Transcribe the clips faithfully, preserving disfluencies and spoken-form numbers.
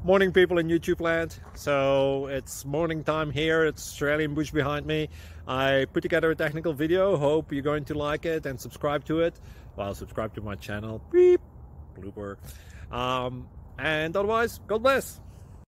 Morning, people in YouTube land. So it's morning time here. It's Australian bush behind me. I put together a technical video. Hope you're going to like it and subscribe to it. Well, subscribe to my channel. Beep. Blooper. Um, and otherwise, God bless.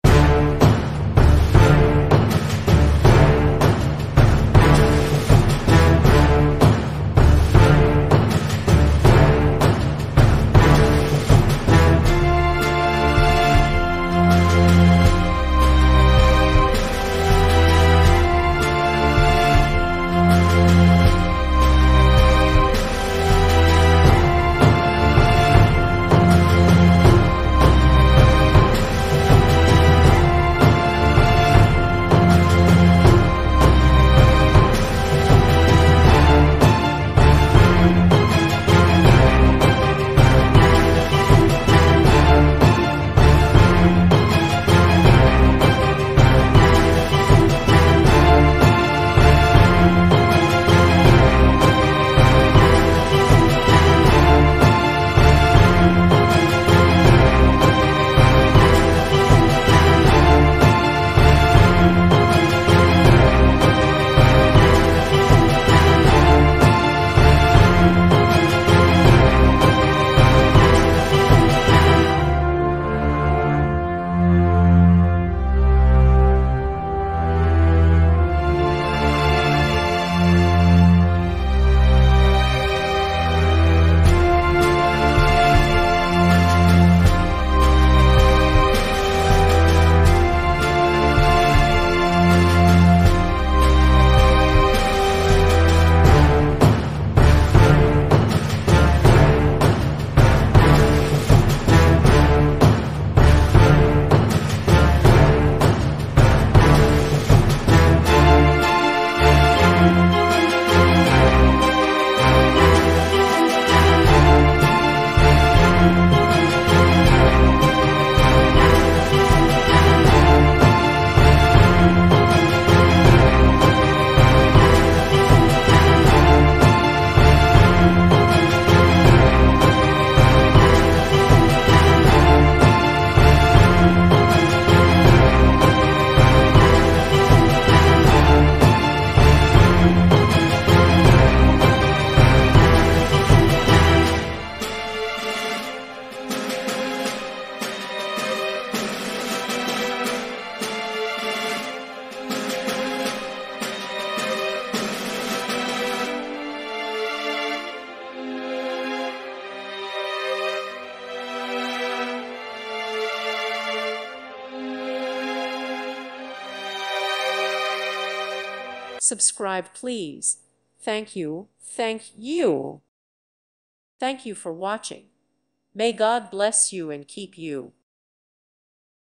Subscribe, please. Thank you. Thank you. Thank you for watching. May God bless you and keep you.